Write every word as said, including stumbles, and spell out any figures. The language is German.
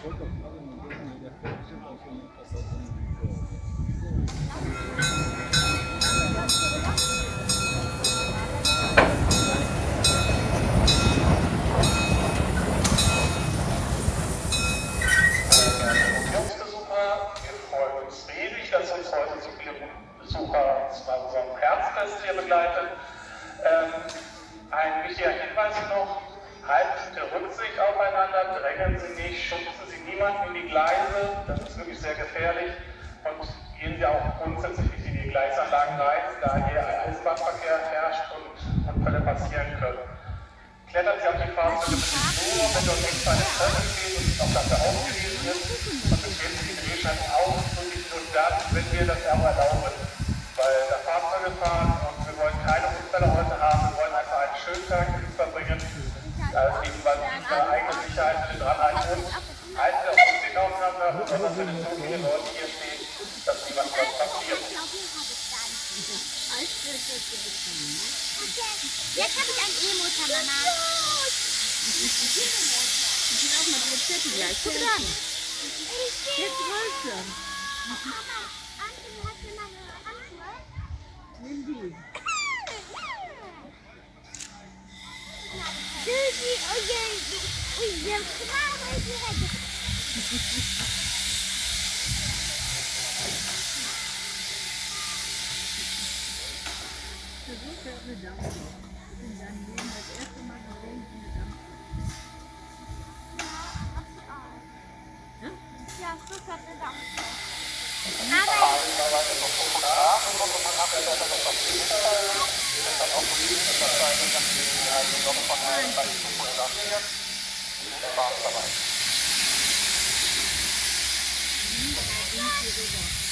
Besucher bei unserem Herzfest hier begleitet. Ähm, ein wichtiger Hinweis noch, halten Sie bitte Rücksicht aufeinander, drängen Sie nicht, schubsen Sie niemanden in die Gleise, das ist wirklich sehr gefährlich, und gehen Sie auch grundsätzlich nicht in die Gleisanlagen rein, da hier ein Eisenbahnverkehr herrscht und Unfälle passieren können. Klettern Sie auf die Fahrzeuge bitte nur, wenn dort nicht eine Treppe steht und auch dafür ausgewiesen ist, und betreten Sie die Drehscheiben auch wirklich nur dann, wenn wir das auch erlauben. Weil da Fahrzeuge fahren und wir wollen keine Unfälle heute haben, wir wollen einfach einen schönen Tag verbringen. Deswegen war unsere eigene Sicherheit mit dran ein und halten wir auch Rücksicht aufeinander, besonders wenn es so viele Leute hier stehen, dass niemand was passiert. Jetzt habe ich ein E-Motor, Mama. Ich will auch mal die Rezepte gleich. Guck an. Jetzt größer. Mama, Anthony hat mir meine Handschuhe. Nimm die. Susi, oh je, oh je, genau, ich hätte. So fährt eine Dampfer. Ich bin dann Leben das erste Mal gesehen, wie eine Dampfer. Ja, ja, so fährt eine Dampfer. Aber